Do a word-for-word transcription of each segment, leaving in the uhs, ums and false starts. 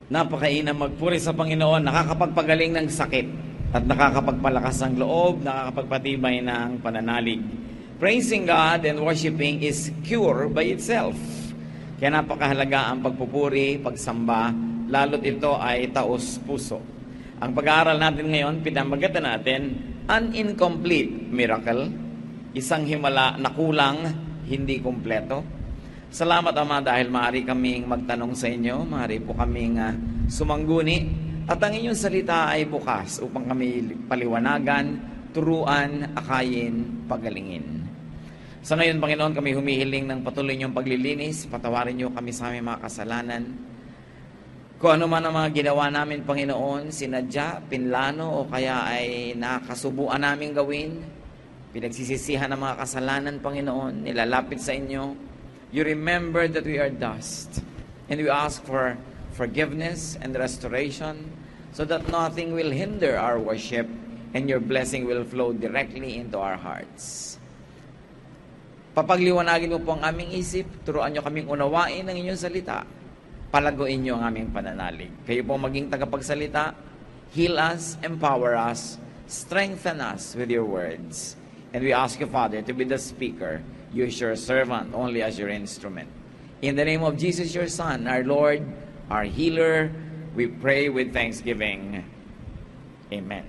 Napakainam magpuri sa Panginoon, nakakapagpagaling ng sakit at nakakapagpalakas ng loob, nakakapagpatibay ng pananalig. Praising God and worshiping is cure by itself. Kaya napakahalaga ang pagpupuri, pagsamba, lalo't ito ay taos puso. Ang pag-aaral natin ngayon, pinamagatan natin, an incomplete miracle, isang himala na kulang, hindi kumpleto. Salamat, Ama, dahil maaari kaming magtanong sa inyo, maaari po kaming uh, sumangguni, at ang inyong salita ay bukas upang kami paliwanagan, turuan, akayin, pagalingin. Sa ngayon, Panginoon, kami humihiling ng patuloy niyong paglilinis, patawarin niyo kami sa aming mga kasalanan. Kung ano man ang mga ginawa namin, Panginoon, sinadya, pinlano, o kaya ay nakasubuan namin gawin, pinagsisisihan ng mga kasalanan, Panginoon, nilalapit sa inyo. You remember that we are dust, and we ask for forgiveness and restoration so that nothing will hinder our worship and your blessing will flow directly into our hearts. Papagliwanagin mo po ang aming isip, turuan nyo kaming unawain ang inyong salita, palaguin nyo ang aming pananalig. Kayo po maging tagapagsalita, heal us, empower us, strengthen us with your words. And we ask you, Father, to be the speaker. Use your servant only as your instrument. In the name of Jesus, your Son, our Lord, our healer, we pray with thanksgiving. Amen.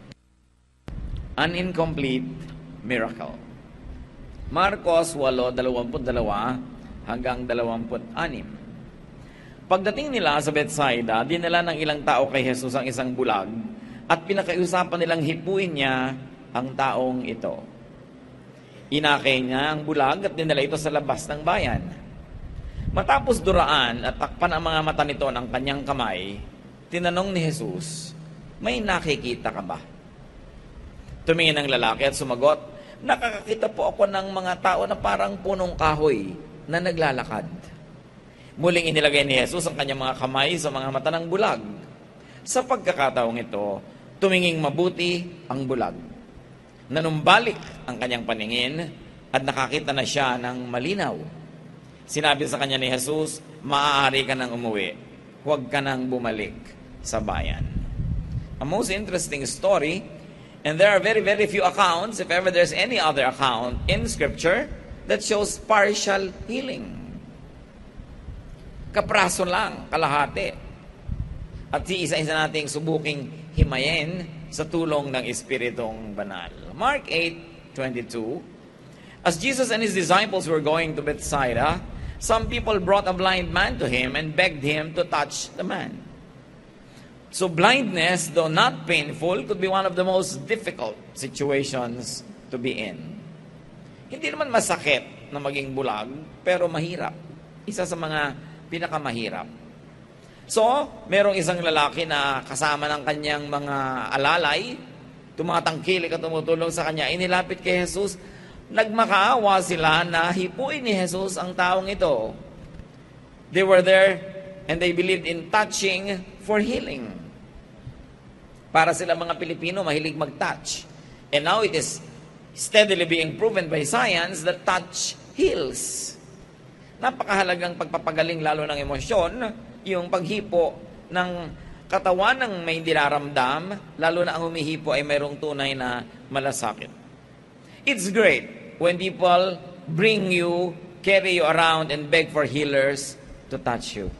An incomplete miracle. Marcos eight, dalawampu't dalawa hanggang dalawampu't anim. Pagdating nila sa Bethsaida, dinala ng ilang tao kay Jesus ang isang bulag at pinakiusapan nilang hipuin niya ang taong ito. Inakay niya ang bulag at dinala ito sa labas ng bayan. Matapos duraan at takpan ang mga mata nito ng kanyang kamay, tinanong ni Jesus, may nakikita ka ba? Tumingin ang lalaki at sumagot, nakakakita po ako ng mga tao na parang punong kahoy na naglalakad. Muling inilagay ni Jesus ang kanyang mga kamay sa mga mata ng bulag. Sa pagkakataong ito, tuminging mabuti ang bulag. Nanumbalik ang kanyang paningin at nakakita na siya ng malinaw. Sinabi sa kanya ni Jesus, maaari ka nang umuwi. Huwag ka nang bumalik sa bayan. A most interesting story, and there are very, very few accounts, if ever there's any other account in Scripture, that shows partial healing. Kapraso lang, kalahati. At isa-isa nating subuking himayin sa tulong ng Espiritong Banal. Mark eight twenty-two. As Jesus and his disciples were going to Bethsaida, some people brought a blind man to him and begged him to touch the man. So blindness, though not painful, could be one of the most difficult situations to be in. Hindi naman masakit na maging bulag, pero mahirap. Isa sa mga pinakamahirap. So, merong isang lalaki na kasama ng kanyang mga alalay, tumatangkilik at tumutulong sa kanya, inilapit kay Jesus, nagmakaawa sila na hipuin ni Jesus ang taong ito. They were there and they believed in touching for healing. Para sila mga Pilipino, mahilig mag-touch. And now it is steadily being proven by science that touch heals. Napakahalagang pagpapagaling lalo ng emosyon, yung paghipo ng katawan ng may dinaramdam, lalo na ang humihipo ay mayroong tunay na malasakit. It's great when people bring you, carry you around, and beg for healers to touch you.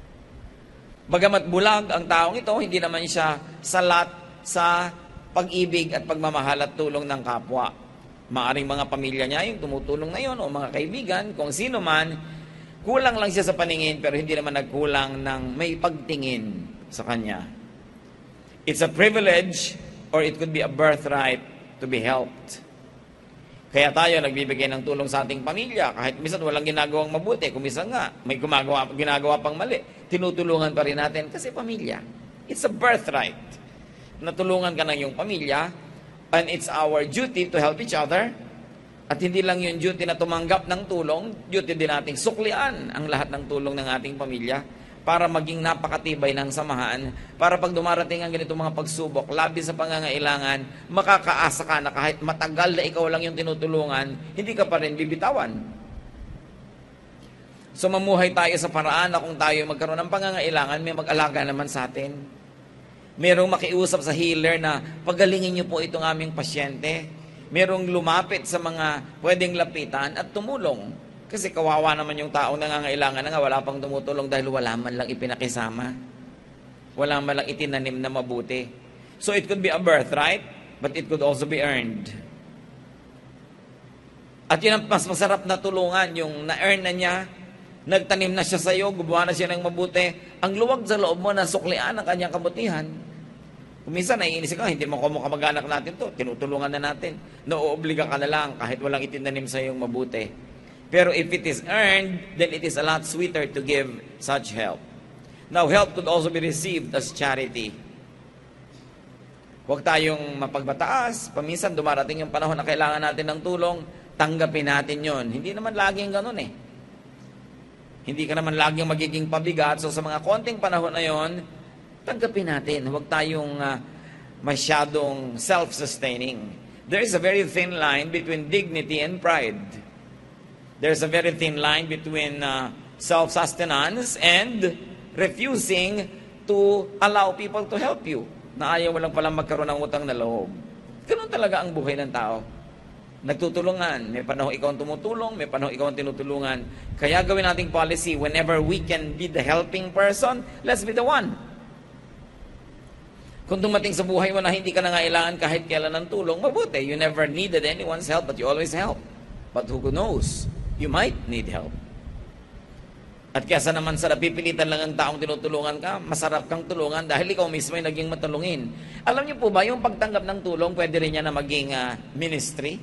Bagamat bulag ang taong ito, hindi naman siya salat sa pag-ibig at pagmamahal at tulong ng kapwa. Maaring mga pamilya niya yung tumutulong na yun, o mga kaibigan, kung sino man. Kulang lang siya sa paningin, pero hindi naman nagkulang ng may pagtingin sa kanya. It's a privilege, or it could be a birthright to be helped. Kaya tayo nagbibigay ng tulong sa ating pamilya, kahit minsan walang ginagawang mabuti, kung minsan nga may gumagawa, ginagawa pang mali, tinutulungan pa rin natin kasi pamilya. It's a birthright. Natulungan ka ng iyong pamilya, and it's our duty to help each other. At hindi lang yung duty na tumanggap ng tulong, duty din nating suklian ang lahat ng tulong ng ating pamilya para maging napakatibay ng samahan, para pag dumarating ang ganitong mga pagsubok, labis sa pangangailangan, makakaasa ka na kahit matagal na ikaw lang yung tinutulungan, hindi ka pa rin bibitawan. So mamuhay tayo sa paraan na kung tayo magkaroon ng pangangailangan, may mag-alaga naman sa atin. Merong makiusap sa healer na pagalingin niyo po itong aming pasyente. Merong lumapit sa mga pwedeng lapitan at tumulong. Kasi kawawa naman yung taong nangangailangan na nga wala pang tumutulong dahil wala man lang ipinakisama. Wala man lang itinanim na mabuti. So it could be a birthright, but it could also be earned. At yun ang mas masarap na tulungan, yung na-earn na niya, nagtanim na siya sa iyo, gumawa na siya ng mabuti, ang luwag sa loob mo na suklian ang kanyang kabutihan. Kung minsan naiinis ka, hindi mo kamo kamag-anak natin to, tinutulungan na natin. Naoobliga ka na lang kahit walang itinanim sa iyong mabuti. Pero if it is earned, then it is a lot sweeter to give such help. Now, help could also be received as charity. Huwag tayong mapagbataas. Paminsan dumarating yung panahon na kailangan natin ng tulong, tanggapin natin yon. Hindi naman laging ganun eh. Hindi ka naman laging magiging pabigat. So sa mga konting panahon na yon, tanggapin natin. Huwag tayong uh, masyadong self-sustaining. There is a very thin line between dignity and pride. There's a very thin line between uh, self-sustenance and refusing to allow people to help you. Na ayaw mo lang palang magkaroon ng utang na loob. Ganun talaga ang buhay ng tao. Nagtutulungan. May panahon ikaw ang tumutulong, may panahon ikaw ang tinutulungan. Kaya gawin nating policy, whenever we can be the helping person, let's be the one. Kung dumating sa buhay mo na hindi ka nangailangan kahit kailan ng tulong, mabuti. You never needed anyone's help, but you always help. But who knows? You might need help. At kesa naman sa napipilitan lang ang taong tinutulungan ka, masarap kang tulungan dahil ikaw mismo ay naging matulungin. Alam niyo po ba, yung pagtanggap ng tulong, pwede rin niya na maging uh, ministry?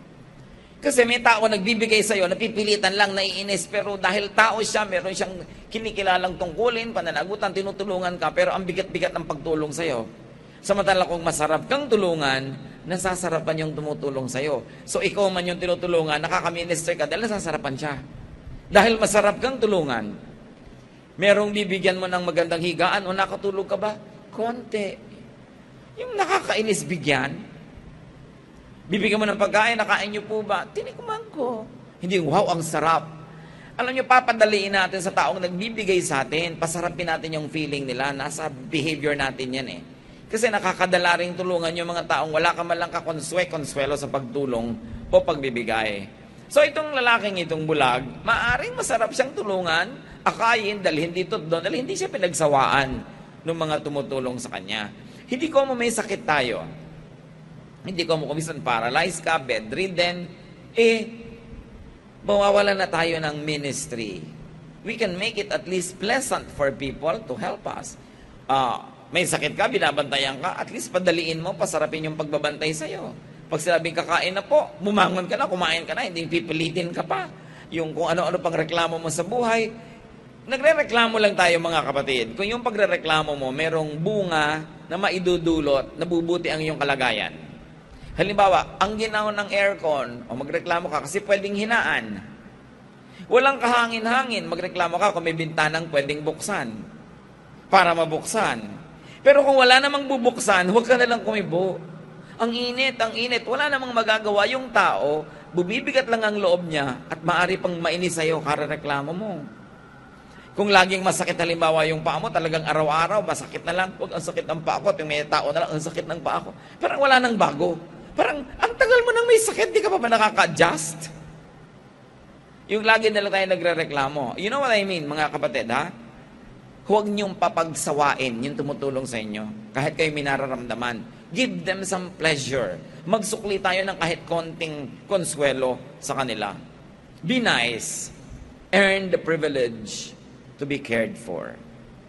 Kasi may tao nagbibigay sa'yo, napipilitan lang, naiinis, pero dahil tao siya, meron siyang kinikilalang tungkulin, pananagutan, tinutulungan ka, pero ang bigat-bigat ng pagtulong sa'yo. Samantala kung masarap kang tulungan, nasasarapan yung tumutulong sa'yo. So ikaw man yung tinutulungan, nakaka-minister ka dahil nasasarapan siya. Dahil masarap kang tulungan, merong bibigyan mo ng magandang higaan o nakatulog ka ba? Konti. Yung nakakainis bigyan, bibigyan mo ng pagkain, nakain niyo po ba? Tinikman ko. Hindi, wow, ang sarap. Alam niyo, papadaliin natin sa taong nagbibigay sa atin, pasarapin natin yung feeling nila, nasa behavior natin yan eh. Kasi nakakadala rin tulungan yung mga taong wala ka man lang kakonswe-konswelo sa pagtulong o pagbibigay. So itong lalaking itong bulag, maaring masarap siyang tulungan, akayin, dalhin dito doon, dahil hindi siya pinagsawaan ng mga tumutulong sa kanya. Hindi ko mo may sakit tayo. Hindi ko mo kumisan paralyzed ka, bedridden, eh, mawawala na tayo ng ministry. We can make it at least pleasant for people to help us. Uh, may sakit ka, binabantayan ka, at least padaliin mo, pasarapin yung pagbabantay sa'yo. Pag sinabing kakain na po, bumangon ka na, kumain ka na, hindi pipilitin ka pa. Yung kung ano-ano pang reklamo mo sa buhay, nagre-reklamo lang tayo mga kapatid. Kung yung pagre-reklamo mo, merong bunga na maidudulot, nabubuti ang iyong kalagayan. Halimbawa, ang ginaw ng aircon, o magreklamo ka kasi pwedeng hinaan. Walang kahangin-hangin, magreklamo ka kung may bintanang pwedeng buksan para mabuksan. Pero kung wala namang bubuksan, huwag ka nalang kumibo. Ang init, ang init, wala namang magagawa yung tao, bumibigat lang ang loob niya at maaari pang mainis sa'yo karareklamo mo. Kung laging masakit halimbawa yung paa mo, talagang araw-araw, masakit na lang, huwag ang sakit ng paa ko, at yung may tao na lang, ang sakit ng paa ko. Parang wala nang bago. Parang, ang tagal mo nang may sakit, di ka pa ba nakaka-adjust? Yung lagi na lang tayo nagre-reklamo. You know what I mean, mga kapatid, ha? Huwag niyong papagsawain yung tumutulong sa inyo, kahit kayo minararamdaman. Give them some pleasure. Magsukli tayo ng kahit konting konsuelo sa kanila. Be nice. Earn the privilege to be cared for.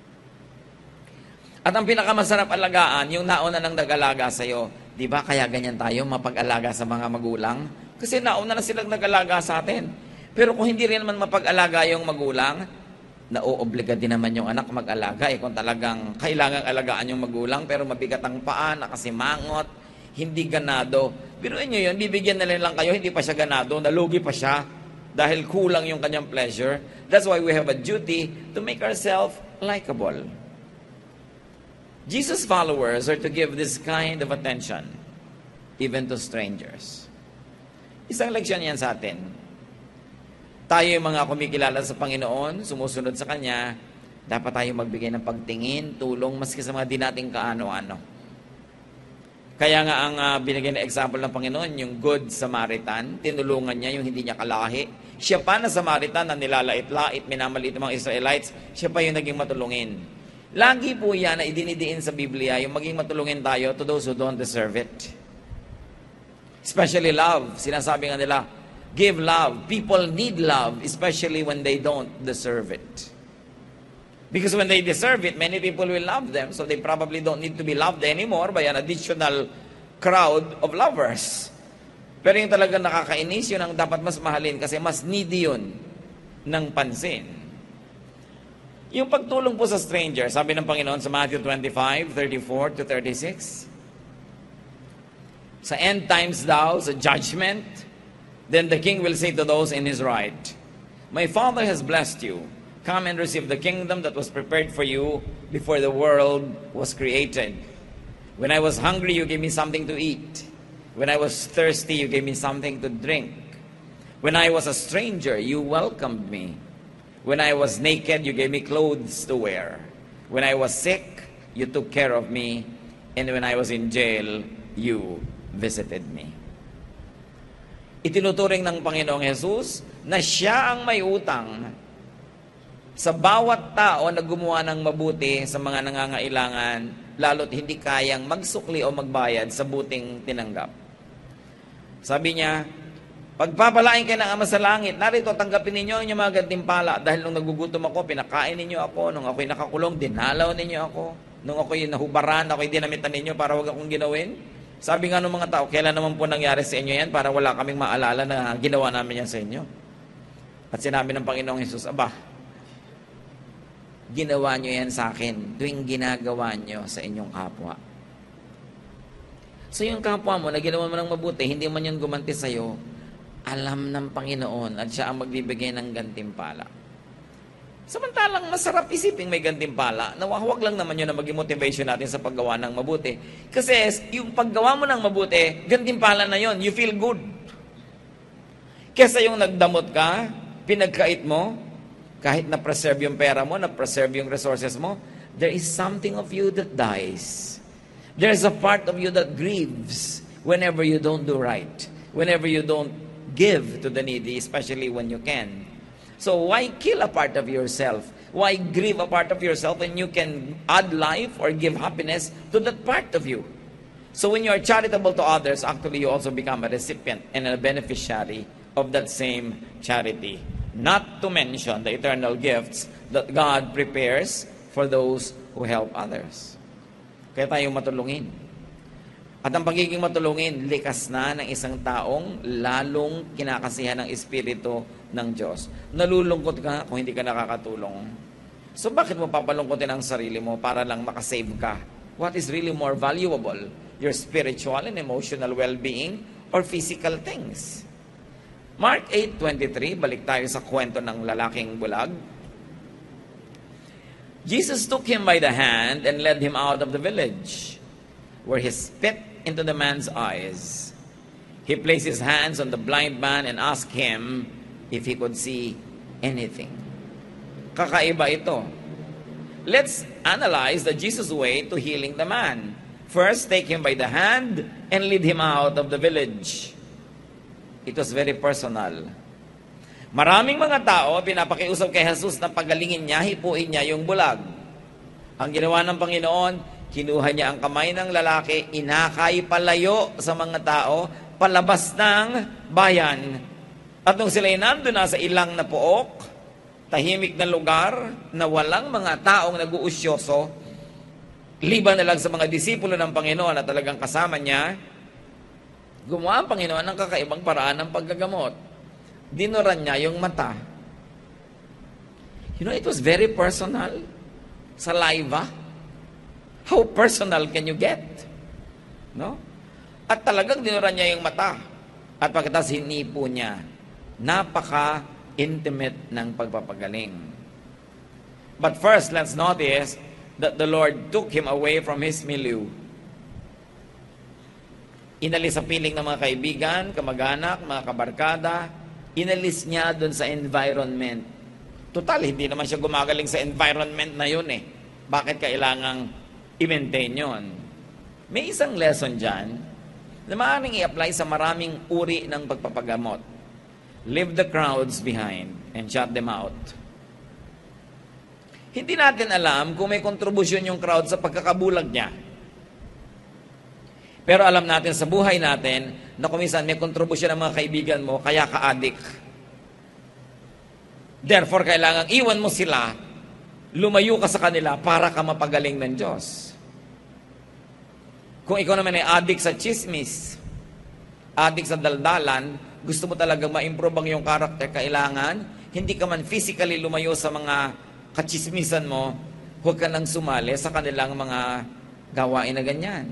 At ang pinakamasarap alagaan, yung nauna nang nag-alaga sa'yo. Di ba kaya ganyan tayo mapag-alaga sa mga magulang? Kasi nauna na silang nag-alaga sa atin. Pero kung hindi rin naman mapag-alaga yung magulang, nauobliga din naman yung anak mag-alaga. Eh, kung talagang kailangang alagaan yung magulang, pero mabigat ang paa, nakasimangot, hindi ganado. Biruin nyo yun, bibigyan na lang kayo, hindi pa siya ganado, nalugi pa siya, dahil kulang yung kanyang pleasure. That's why we have a duty to make ourselves likable. Jesus' followers are to give this kind of attention, even to strangers. Isang leksyon yan sa atin. Tayo yung mga kumikilala sa Panginoon, sumusunod sa Kanya, dapat tayo magbigay ng pagtingin, tulong, maski sa mga di nating kaano-ano. Kaya nga ang uh, binigay na example ng Panginoon, yung Good Samaritan, tinulungan niya yung hindi niya kalahi. Siya pa na Samaritan na nilalait-lait, minamaliit ng mga Israelites, siya pa yung naging matulungin. Lagi po yan na idinidiin sa Biblia, yung maging matulungin tayo to those who don't deserve it. Especially love. Sinasabi nga nila, give love. People need love, especially when they don't deserve it. Because when they deserve it, many people will love them, so they probably don't need to be loved anymore by an additional crowd of lovers. Pero yung talagang nakakainis, yun ang dapat mas mahalin kasi mas needy yun ng pansin. Yung pagtulong po sa stranger, sabi ng Panginoon sa Matthew twenty-five, thirty-four to thirty-six, sa end times daw, sa judgment, then the king will say to those in his right, my Father has blessed you. Come and receive the kingdom that was prepared for you before the world was created. When I was hungry, you gave me something to eat. When I was thirsty, you gave me something to drink. When I was a stranger, you welcomed me. When I was naked, you gave me clothes to wear. When I was sick, you took care of me. And when I was in jail, you visited me. Itinuturing ng Panginoong Jesus na siya ang may utang sa bawat tao na gumawa ng mabuti sa mga nangangailangan, lalo't hindi kayang magsukli o magbayad sa buting tinanggap. Sabi niya, pagpapalain kayo ng Ama sa langit, narito tanggapin ninyo ang inyong mga gantimpala dahil nung nagugutom ako, pinakain ninyo ako, nung ako'y nakakulong, dinalaw ninyo ako, nung ako'y nahubaran, ako'y dinamitan ninyo para wag akong ginawin. Sabi nga ng mga tao, kailan naman po nangyari sa inyo yan para wala kaming maalala na ginawa namin yan sa inyo. At sinabi ng Panginoong Jesus, aba, ginawa nyo yan sa akin tuwing ginagawa nyo sa inyong kapwa. So yung kapwa mo na ginawa mo ng mabuti, hindi man yun gumanti sa'yo, alam ng Panginoon at siya ang magbibigay ng gantimpala. Samantalang masarap isiping may gantimpala, nawawag lang naman yun na maging motivation natin sa paggawa ng mabuti. Kasi yung paggawa mo ng mabuti, gantimpala na yun, you feel good. Kesa yung nagdamot ka, pinagkait mo, kahit na-preserve yung pera mo, na-preserve yung resources mo, there is something of you that dies. There is a part of you that grieves whenever you don't do right, whenever you don't give to the needy, especially when you can. So why kill a part of yourself? Why grieve a part of yourself when you can add life or give happiness to that part of you? So when you are charitable to others, actually you also become a recipient and a beneficiary of that same charity. Not to mention the eternal gifts that God prepares for those who help others. Kaya tayong matulungin. At ang pagiging matulungin, likas na ng isang taong lalong kinakasihan ng Espiritu ng Diyos. Nalulungkot ka kung hindi ka nakakatulong. So bakit mo papalungkotin ang sarili mo para lang makasave ka? What is really more valuable? Your spiritual and emotional well-being or physical things? Mark eight twenty-three, balik tayo sa kwento ng lalaking bulag. Jesus took him by the hand and led him out of the village, where he spit into the man's eyes. He placed his hands on the blind man and asked him if he could see anything. Kakaiba ito. Let's analyze the Jesus way to healing the man. First, take him by the hand and lead him out of the village. It was very personal. Maraming mga tao pinapakiusap kay Jesus na pagalingin niya, hipuin niya yung bulag. Ang ginawa ng Panginoon, kinuha niya ang kamay ng lalaki, inakay palayo sa mga tao, palabas ng bayan. At nung sila'y nandun na sa ilang na pook, tahimik na lugar, na walang mga taong nag-uusyoso, liban na lang sa mga disipulo ng Panginoon na talagang kasama niya, gumawa ang Panginoon ng kakaibang paraan ng paggagamot. Dinuran niya yung mata. You know, it was very personal. Saliva. How personal can you get? No? At talagang dinuran niya yung mata. At pagkatapos hinipo niya. Napaka-intimate ng pagpapagaling. But first, let's notice that the Lord took him away from his milieu. Inalis sa piling ng mga kaibigan, kamag-anak, mga kabarkada, inalis niya doon sa environment. Total, hindi naman siya gumagaling sa environment na yun eh. Bakit kailangang i-maintain yun? May isang lesson dyan na maaaring i-apply sa maraming uri ng pagpapagamot. Leave the crowds behind and shut them out. Hindi natin alam kung may kontribusyon yung crowd sa pagkakabulag niya. Pero alam natin sa buhay natin na kung minsan may kontribusyon ng mga kaibigan mo, kaya ka-addict. Therefore, kailangang iwan mo sila, lumayo ka sa kanila para ka mapagaling ng Diyos. Kung ikaw naman ay addict sa chismis, addict sa daldalan, gusto mo talagang ma-improve ang iyong karakter, kailangan, hindi ka man physically lumayo sa mga kachismisan mo, huwag ka nang sumali sa kanilang mga gawain na ganyan.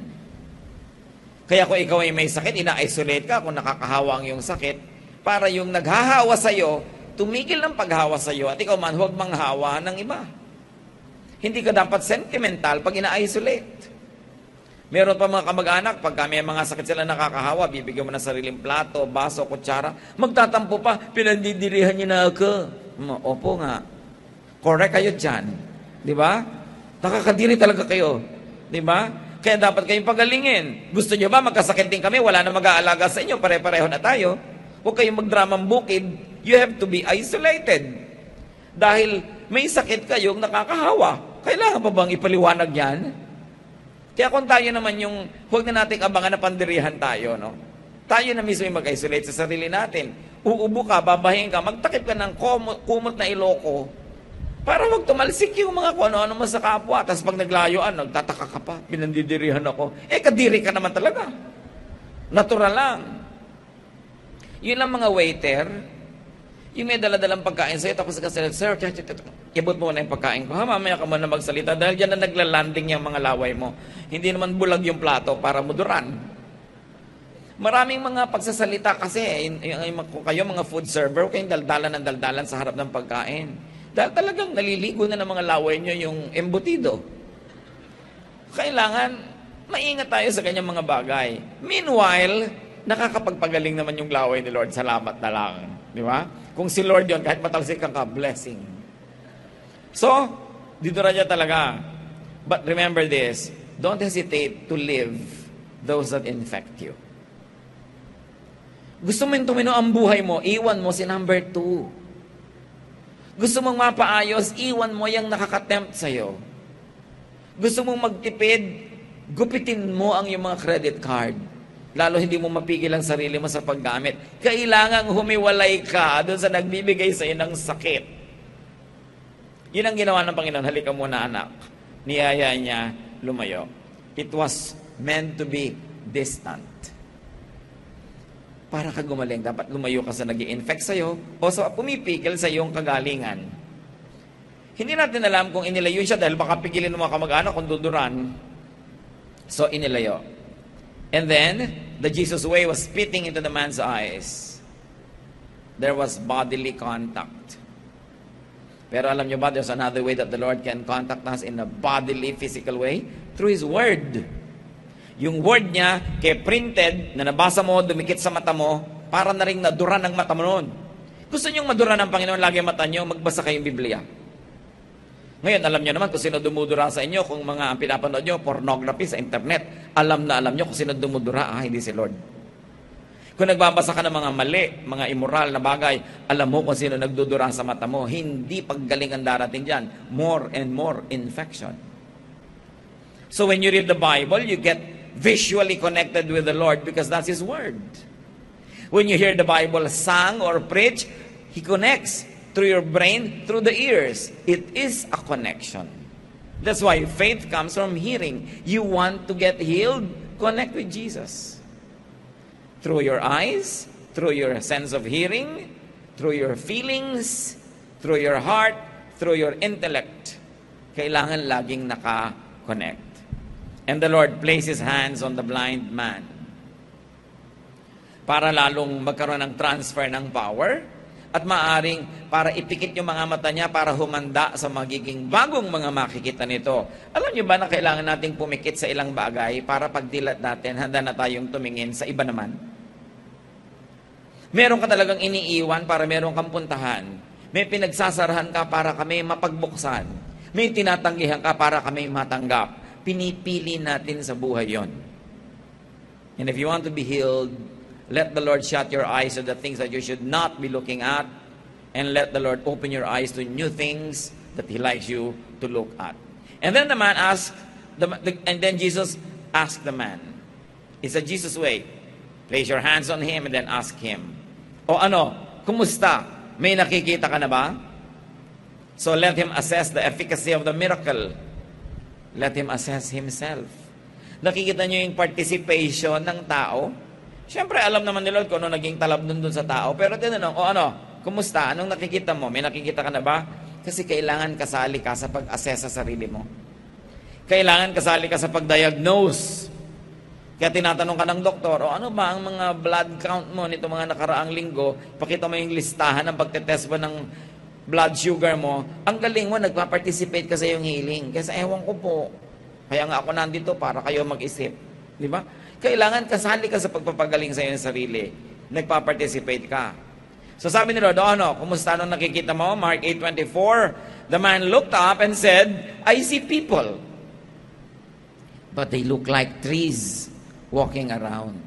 Kaya kung ikaw ay may sakit, ina-isolate ka kung nakakahawa ang iyong sakit, para yung naghahawa sa'yo, tumigil ng paghawa sa'yo, at ikaw man huwag manghawa ng iba. Hindi ka dapat sentimental pag ina-isolate. Meron pa mga kamag-anak, pagka may mga sakit sila nakakahawa, bibigyan mo ng sariling plato, baso, kutsara, magtatampo pa, pinandidirihan niyo na ako. Opo nga. Correct kayo dyan. Di ba? Nakakadiri talaga kayo. Di ba? Kaya dapat kayong pagalingin. Gusto nyo ba magkasakit din kami? Wala na mag-aalaga sa inyo. Pare-pareho na tayo. Huwag kayong magdramang bukid. You have to be isolated. Dahil may sakit kayong nakakahawa. Kailangan pa bang ipaliwanag yan? Kaya kung tayo naman yung, huwag na natin abangan na pandirihan tayo, no? Tayo na mismo yung mag-isolate sa sarili natin. Uubo ka, babahin ka, magtakip ka ng kumot, kumot na iloko, para wag tumalsik yung mga kung ano-ano mo sa kapwa. Tapos pag naglayuan, nagtataka ka pa, pinandidirihan ako. Eh, kadiri ka naman talaga. Natural lang. Yun lang mga waiter, yung may daladalang pagkain sa'yo, tapos kasi, sir, ibot mo na yung pagkain ko. Ha, mamaya ka muna magsalita. Dahil dyan na naglalanding yung mga laway mo. Hindi naman bulag yung plato para muduran. Maraming mga pagsasalita kasi, kung kayo mga food server, kayong daldalan ng daldalan sa harap ng pagkain. Dahil talagang naliligo na ng mga laway nyo yung embutido. Kailangan, maingat tayo sa kanyang mga bagay. Meanwhile, nakakapagpagaling naman yung laway ni Lord. Salamat na lang. Di ba? Kung si Lord yon kahit matalsik kang ka, blessing. So, dito na niya talaga. But remember this, don't hesitate to leave those that infect you. Gusto mo yung tumino ang buhay mo, iwan mo si number two. Gusto mong mapaayos, iwan mo yung nakakatempt sa'yo. Gusto mong magtipid, gupitin mo ang iyong mga credit card. Lalo hindi mo mapigil ang sarili mo sa paggamit. Kailangang humiwalay ka doon sa nagbibigay sa'yo ng sakit. Yun ang ginawa ng Panginoon. Halika muna, anak. Niyaya niya lumayo. It was meant to be distant. Para ka gumaling, dapat lumayo ka sa nag-i-infect sa'yo o sa pumipigil sa iyong kagalingan. Hindi natin alam kung inilayo siya dahil baka pigilin ng mga kamag-anak kung duduran. So, inilayo. And then, the Jesus way was spitting into the man's eyes. There was bodily contact. Pero alam nyo ba, there's another way that the Lord can contact us in a bodily, physical way? Through His Word. Yung word niya, kaya printed, na nabasa mo, dumikit sa mata mo, para na rin nadura ng mata mo noon. Gusto niyong madura ng Panginoon lagi ang mata niyo, magbasa kayong Biblia. Ngayon, alam niyo naman kung sino dumudura sa inyo, kung mga ang pinapanood niyo, pornography sa internet, alam na alam niyo kung sino dumudura, ah, hindi si Lord. Kung nagbabasa ka ng mga mali, mga immoral na bagay, alam mo kung sino nagdudura sa mata mo, hindi paggaling ang darating dyan. More and more infection. So when you read the Bible, you get visually connected with the Lord because that's His Word. When you hear the Bible sung or preached, He connects through your brain, through the ears. It is a connection. That's why faith comes from hearing. You want to get healed? Connect with Jesus. Through your eyes, through your sense of hearing, through your feelings, through your heart, through your intellect. Kailangan laging naka-connect. And the Lord placed His hands on the blind man para lalong magkaroon ng transfer ng power at maaring para ipikit yung mga mata niya para humanda sa magiging bagong mga makikita nito. Alam niyo ba na kailangan nating pumikit sa ilang bagay para pagdilat natin, handa na tayong tumingin sa iba naman? Meron ka talagang iniiwan para meron kang puntahan. May pinagsasarahan ka para kami mapagbuksan. May tinatanggihan ka para kami matanggap. Pinipili natin sa buhay yon. And if you want to be healed, let the Lord shut your eyes to the things that you should not be looking at, and let the Lord open your eyes to new things that He likes you to look at. And then the man asked, the, the, and then Jesus asked the man. It's a Jesus way. Place your hands on him and then ask him. O ano, kumusta? May nakikita ka na ba? So let him assess the efficacy of the miracle. Let him assess himself. Nakikita niyo yung participation ng tao? Siyempre, alam naman ni Lord kung ano naging talab nun dun sa tao. Pero tinanong, o ano, kumusta? Anong nakikita mo? May nakikita ka na ba? Kasi kailangan kasali ka sa pag-assess sa sarili mo. Kailangan kasali ka sa pag-diagnose. Kaya tinatanong ka ng doktor, o ano ba ang mga blood count mo nito mga nakaraang linggo? Pakita mo yung listahan ng pagtetest ba ng blood sugar mo. Ang galing mo, nagpa-participate ka sa iyong healing. Kasi ewan ko po. Kaya nga ako nandito para kayo mag-isip. Di ba? Kailangan kasali ka sa pagpapagaling sa iyong sarili. Nagpa-participate ka. So sabi ni Lord, o ano, kumusta nung nakikita mo? Mark eight twenty-four, the man looked up and said, I see people, but they look like trees walking around.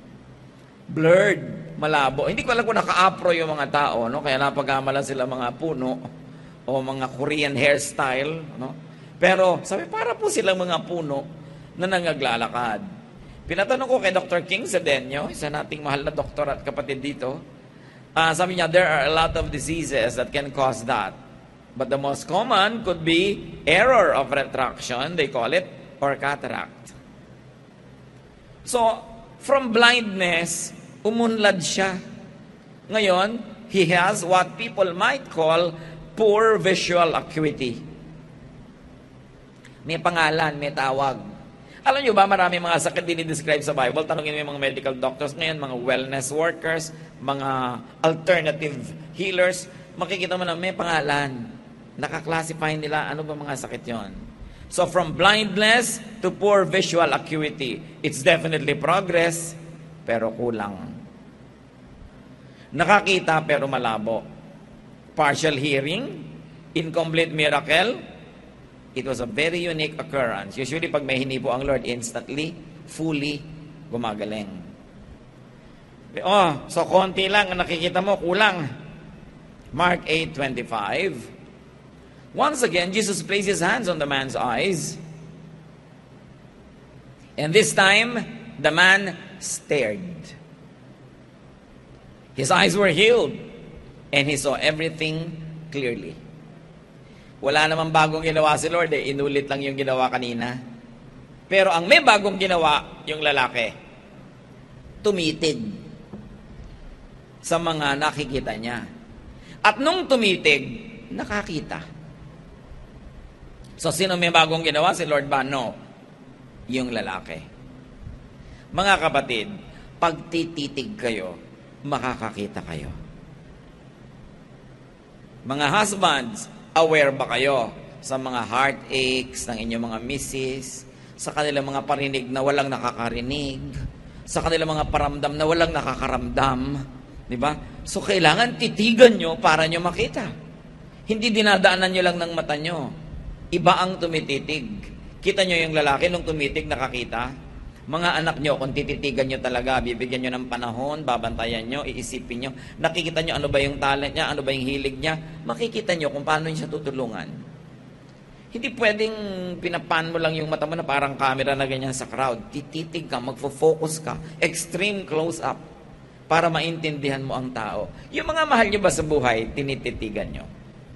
Blurred, malabo. Hindi ko alam kung naka-apro yung mga tao, no? Kaya napagamalan sila mga puno o mga Korean hairstyle, no? Pero sabi, para po silang mga puno na nangaglalakad. Pinatanong ko kay Doctor King Sedeño, isa nating mahal na doktor at kapatid dito, uh, sabi niya, there are a lot of diseases that can cause that. But the most common could be error of retraction, they call it, or cataract. So, from blindness, umunlad siya. Ngayon, he has what people might call poor visual acuity. May pangalan, may tawag. Alam nyo ba, marami mga sakit din i-describe sa Bible. Tanungin mo yung mga medical doctors ngayon, mga wellness workers, mga alternative healers. Makikita mo na may pangalan. Nakaklasify nila ano ba mga sakit yon. So from blindness to poor visual acuity, it's definitely progress, pero kulang. Nakakita pero malabo. Partial hearing, incomplete miracle, it was a very unique occurrence. Usually pag may hinipo ang Lord, instantly, fully, gumagaling. Oh, so konti lang ang nakikita mo, kulang. Mark eight twenty-five. Once again, Jesus placed His hands on the man's eyes. And this time, the man stared. His eyes were healed. And he saw everything clearly. Wala namang bagong ginawa si Lord eh. Inulit lang yung ginawa kanina. Pero ang may bagong ginawa, yung lalaki, tumitig sa mga nakikita niya. At nung tumitig, nakakita. So, sino may bagong ginawa? Si Lord ba? No. Yung lalaki. Mga kapatid, pag tititig kayo, makakakita kayo. Mga husbands, aware ba kayo sa mga heartaches ng inyong mga misses, sa kanilang mga parinig na walang nakakarinig, sa kanilang mga paramdam na walang nakakaramdam? Diba? So, kailangan titigan nyo para nyo makita. Hindi dinadaanan nyo lang ng mata nyo. Iba ang tumititig. Kita nyo yung lalaki nung tumitig, nakakita. Mga anak nyo, kung tititigan nyo talaga, bibigyan nyo ng panahon, babantayan nyo, iisipin nyo, nakikita nyo ano ba yung talent niya, ano ba yung hilig niya, makikita nyo kung paano niya tutulungan. Hindi pwedeng pinapan mo lang yung mata mo na parang camera na ganyan sa crowd. Tititig ka, magfo-focus ka, extreme close-up, para maintindihan mo ang tao. Yung mga mahal nyo ba sa buhay, tinititigan nyo?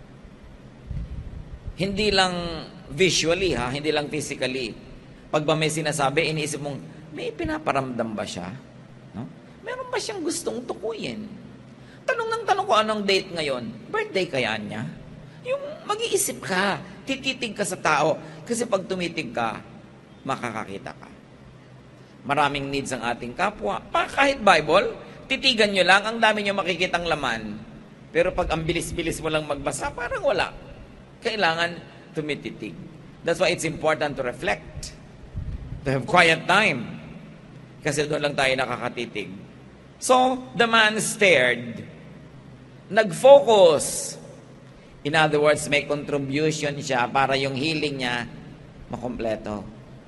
Hindi lang visually, ha? Hindi lang physically. Pag ba may sinasabi, iniisip mong, may pinaparamdam ba siya? No? Meron ba siyang gustong tukuyin? Tanong ng tanong ko, anong date ngayon? Birthday kaya niya? Yung mag-iisip ka, tititig ka sa tao. Kasi pag tumitig ka, makakakita ka. Maraming needs ang ating kapwa. Pa, kahit Bible, titigan nyo lang, ang dami nyo makikitang laman. Pero pag ang bilis-bilis mo lang magbasa, parang wala. Kailangan tumititig. That's why it's important to reflect. To have quiet time. Kasi doon lang tayo nakakatitig. So, the man stared. Nag-focus. In other words, may contribution siya para yung healing niya makompleto.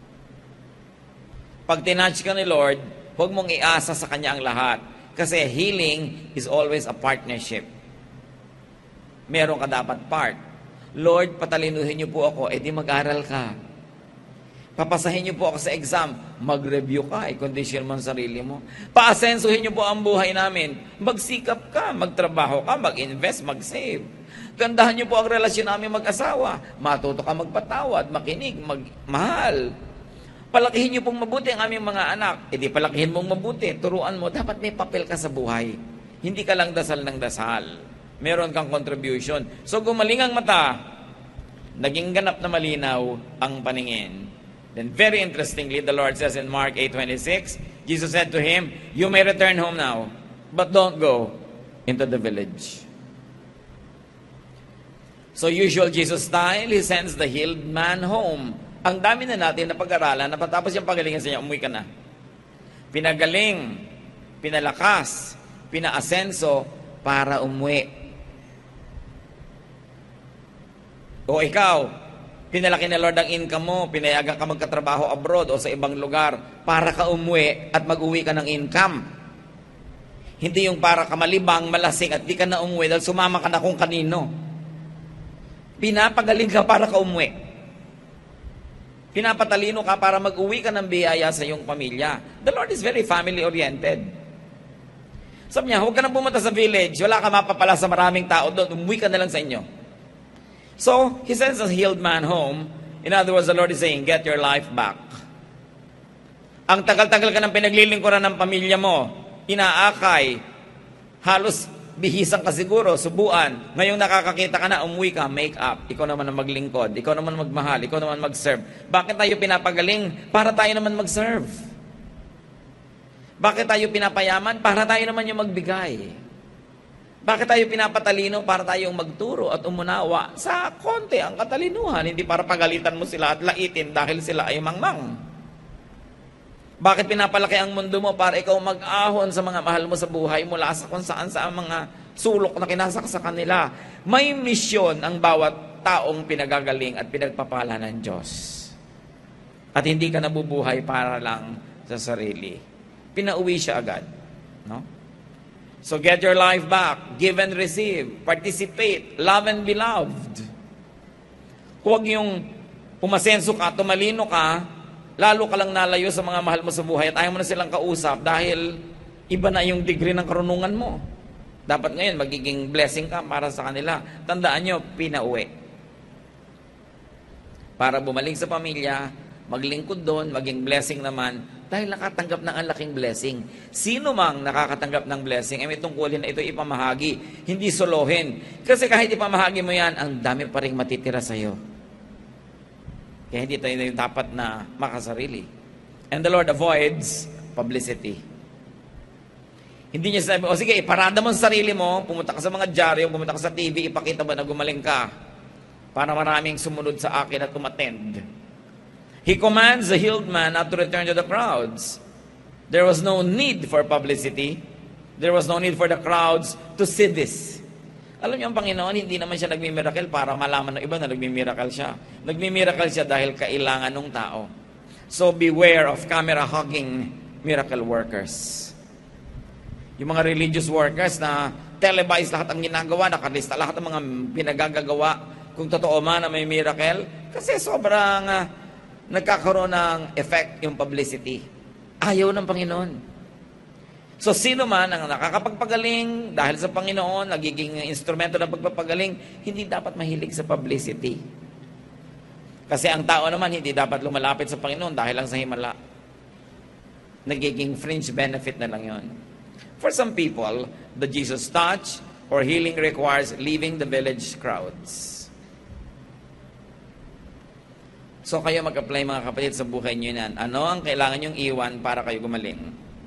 Pag tinouch ka ni Lord, huwag mong iasa sa Kanya ang lahat. Kasi healing is always a partnership. Meron ka dapat part. Lord, patalinuhin niyo po ako, edi mag-aral ka. Papasahin niyo po ako sa exam, mag-review ka, i-condition mo ang sarili mo. Paasensuhin niyo po ang buhay namin, magsikap ka, magtrabaho ka, mag-invest, mag-save. Gandahan niyo po ang relasyon namin mag-asawa, matuto ka magpatawad, makinig, magmahal. Palakihin niyo pong mabuti ang aming mga anak, edi palakihin mong mabuti, turuan mo, dapat may papel ka sa buhay. Hindi ka lang dasal ng dasal. Meron kang contribution. So gumaling ang mata, naging ganap na malinaw ang paningin. Then very interestingly, the Lord says in Mark eight twenty-six, Jesus said to him, "You may return home now, but don't go into the village." So usual Jesus style, He sends the healed man home. Ang dami na natin na pag-aralan, napatapos yung pagalingan sa niya, umuwi ka na. Pinagaling, pinalakas, pinaasenso para umuwi. O ikaw, pinalaki na Lord ang income mo, pinayagan ka magkatrabaho abroad o sa ibang lugar para ka umuwi at mag-uwi ka ng income. Hindi yung para ka malibang, malasing at di ka na umuwi dahil sumama ka na kung kanino. Pinapagaling ka para ka umuwi. Pinapatalino ka para mag-uwi ka ng biyaya sa iyong pamilya. The Lord is very family-oriented. Sabi niya, huwag ka nang pumunta sa village, wala ka mapapala sa maraming tao doon, umuwi ka na lang sa inyo. So, He sends a healed man home. In other words, the Lord is saying, get your life back. Ang tagal-tagal ka ng pinaglilingkuran ng pamilya mo, inaakay, halos bihisan ka siguro, subuan. Ngayong nakakakita ka na, umuwi ka, make up. Ikaw naman ang maglingkod, ikaw naman magmahal, ikaw naman mag-serve. Bakit tayo pinapagaling? Para tayo naman mag-serve. Bakit tayo pinapayaman? Para tayo naman yung magbigay. Bakit tayo pinapatalino? Para tayong magturo at umunawa sa konti ang katalinuhan, hindi para pagalitan mo sila at laitin dahil sila ay mangmang. Bakit pinapalaki ang mundo mo? Para ikaw mag-ahon sa mga mahal mo sa buhay mula sa kung saan sa mga sulok na kinasak sa kanila. May misyon ang bawat taong pinagagaling at pinagpapala ng Diyos. At hindi ka nabubuhay para lang sa sarili. Pinauwi siya agad. No? So get your life back, give and receive, participate, love and be loved. Huwag yung umasenso ka, tumalino ka, lalo ka lang nalayo sa mga mahal mo sa buhay at ayaw mo na silang kausap dahil iba na yung degree ng karunungan mo. Dapat ngayon magiging blessing ka para sa kanila. Tandaan nyo, pinauwi. Para bumalik sa pamilya, maglingkod doon, maging blessing naman, dahil nakatanggap ng ang laking blessing. Sino mang nakakatanggap ng blessing, ay may tungkulin na ito ipamahagi, hindi solohin. Kasi kahit ipamahagi mo yan, ang dami pa rin matitira sa'yo. Kaya hindi tayo dapat na makasarili. And the Lord avoids publicity. Hindi niya sabi, o sige, iparada mo sa sarili mo, pumunta ka sa mga dyaryo, pumunta ka sa T V, ipakita ba na gumaling ka para maraming sumunod sa akin at umattend. He commands the healed man not to return to the crowds. There was no need for publicity. There was no need for the crowds to see this. Alam niyo, ang Panginoon, hindi naman siya nagmimiracle para malaman ng iba na nagmimiracle siya. Nagmimiracle siya dahil kailangan ng tao. So beware of camera-hogging miracle workers. Yung mga religious workers na televise lahat ang ginagawa, nakalista lahat ng mga pinagagagawa, kung totoo man na may miracle, kasi sobrang uh, nagkakaroon ng effect yung publicity. Ayaw ng Panginoon. So sino man ang nakakapagpagaling dahil sa Panginoon, nagiging instrumento ng pagpapagaling, hindi dapat mahilig sa publicity. Kasi ang tao naman hindi dapat lumalapit sa Panginoon dahil lang sa himala. Nagiging fringe benefit na lang yon. For some people, the Jesus touch or healing requires leaving the village crowds. So kayo mag-apply mga kapatid sa buhay nyo yan. Ano ang kailangan nyong iwan para kayo gumaling?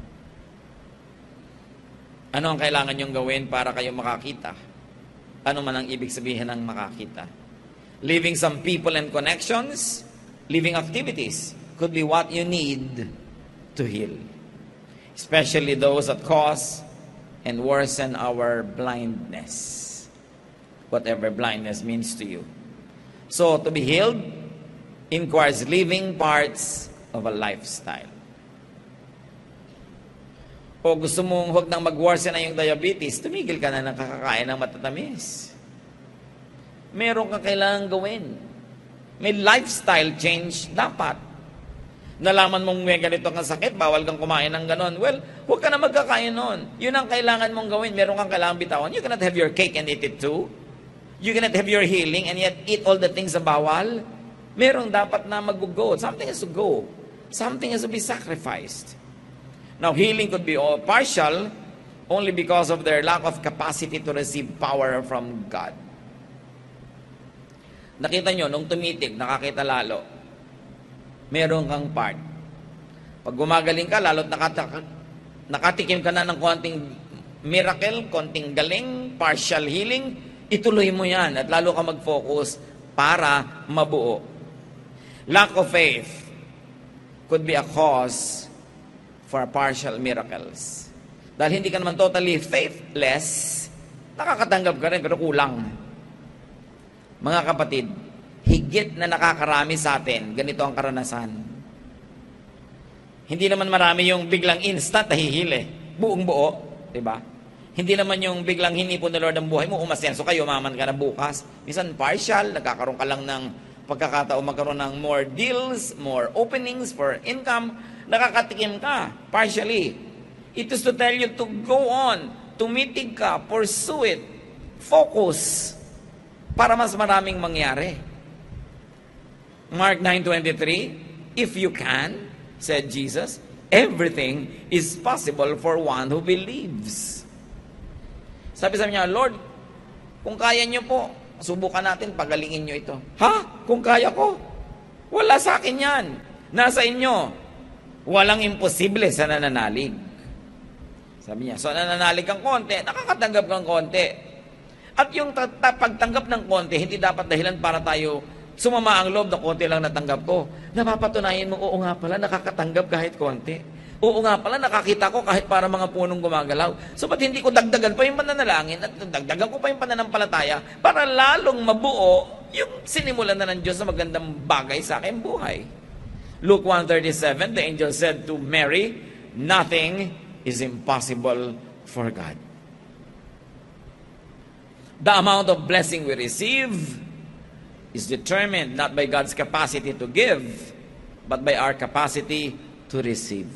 Ano ang kailangan nyong gawin para kayo makakita? Ano man ang ibig sabihin ng makakita? Leaving some people and connections, leaving activities could be what you need to heal. especially those that cause and worsen our blindness, whatever blindness means to you. So, to be healed inquires living parts of a lifestyle. O gusto mong huwag nang mag-worsen na yung diabetes, tumigil ka na ng kakakain ng matatamis. Meron kang kailangan gawin. May lifestyle change dapat. Nalaman mong may ganito kang sakit, bawal kang kumain ng ganon. Well, huwag ka na magkakain nun. Yun ang kailangan mong gawin. Meron kang kailangan bitawan. You cannot have your cake and eat it too. You cannot have your healing and yet eat all the things na bawal. Merong dapat na mag-go. Something has to go. Something has to be sacrificed. Now, healing could be all partial only because of their lack of capacity to receive power from God. Nakita nyo, nung tumitig, nakakita lalo. Meron kang part. Pag gumagaling ka, lalo't nakata- nakatikim ka na ng konting miracle, konting galing, partial healing, ituloy mo yan at lalo ka mag-focus para mabuo. Lack of faith could be a cause for partial miracles. Dahil hindi ka naman totally faithless, nakakatanggap ka rin pero kulang. Mga kapatid, higit na nakakarami sa atin, ganito ang karanasan. Hindi naman marami yung biglang instant nahihili. Buong buo, di ba? Hindi naman yung biglang hinipon ng Lord ang buhay mo, umasenso kayo, maman ka na bukas. Minsan partial, nagkakaroon ka lang ng pagkakataon magkaroon ng more deals, more openings for income, nakakatikim ka, partially. It is to tell you to go on, tumitig ka, pursue it, focus, para mas maraming mangyari. Mark nine twenty-three, if you can, said Jesus, everything is possible for one who believes. Sabi sa niya, Lord, kung kaya niyo po, subukan natin, pagalingin niyo ito. Ha? Kung kaya ko? Wala sa akin yan. Nasa inyo. Walang imposible sa nananalig. Sabi niya, so nananalig kang konti, nakakatanggap kang konti. At yung pagtanggap ng konti, hindi dapat dahilan para tayo sumama ang loob na konti lang natanggap ko. Napapatunayan mo, oo nga pala, nakakatanggap kahit konti. Oo nga pala, nakakita ko kahit para mga punong gumagalaw. So, ba't hindi ko dagdagan pa yung pananalangin at dagdagan ko pa yung pananampalataya para lalong mabuo yung sinimulan na ng Diyos na magandang bagay sa aking buhay. Luke one thirty-seven, the angel said to Mary, nothing is impossible for God. The amount of blessing we receive is determined not by God's capacity to give, but by our capacity to receive.